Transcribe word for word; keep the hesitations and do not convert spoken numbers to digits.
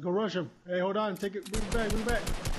Go rush him. Hey, hold on. Take it. Move it back. Move it back.